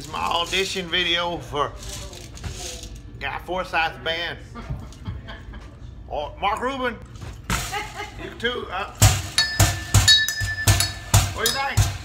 This is my audition video for Guy Forsyth's band. Oh, Mark Rubin, you too. What do you think?